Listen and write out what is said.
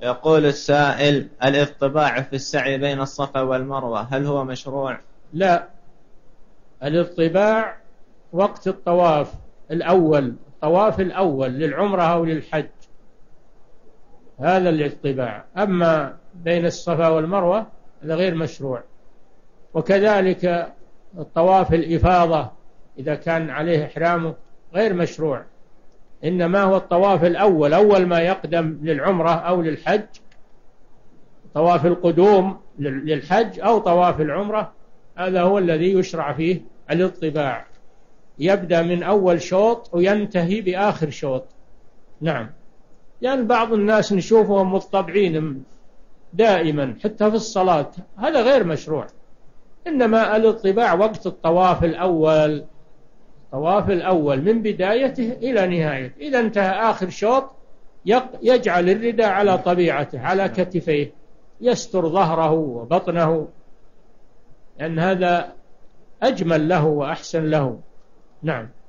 يقول السائل: الاضطباع في السعي بين الصفا والمروة هل هو مشروع؟ لا، الاضطباع وقت الطواف الأول، الطواف الأول للعمرة أو للحج، هذا الاضطباع. أما بين الصفا والمروة هذا غير مشروع. وكذلك الطواف الإفاضة إذا كان عليه إحرامه غير مشروع، إنما هو الطواف الأول أول ما يقدم للعمرة أو للحج، طواف القدوم للحج أو طواف العمرة، هذا هو الذي يشرع فيه الاضطباع، يبدأ من أول شوط وينتهي بآخر شوط. نعم، لأن يعني بعض الناس نشوفهم مضطبعين دائما حتى في الصلاة، هذا غير مشروع. إنما الاضطباع وقت الطواف الأول، الطواف الأول من بدايته إلى نهايته، إذا انتهى آخر شوط يجعل الرداء على طبيعته على كتفيه، يستر ظهره وبطنه، لأن هذا أجمل له وأحسن له. نعم.